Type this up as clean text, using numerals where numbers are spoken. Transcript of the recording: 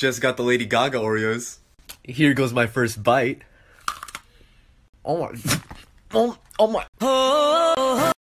Just got the Lady Gaga Oreos. Here goes my first bite. Oh my. Oh my.